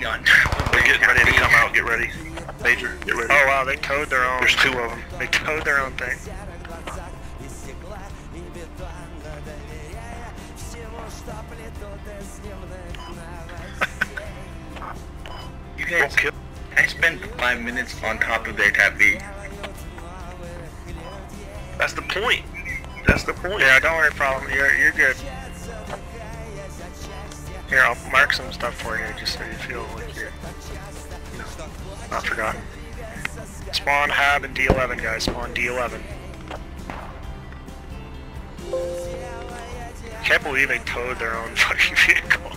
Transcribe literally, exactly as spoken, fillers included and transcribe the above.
on. They're getting ready to come out. Get ready. Major, get ready. Oh wow, they towed their own. There's two of them. They towed their own thing. You guys, kill. I spent five minutes on top of their tappy. That's the point. That's the point. Yeah, don't worry, problem. You're you're good. Here, I'll mark some stuff for you, just so you feel like you're, you know, not forgotten. Spawn Hab and D eleven, guys. Spawn D eleven. Can't believe they towed their own fucking vehicle.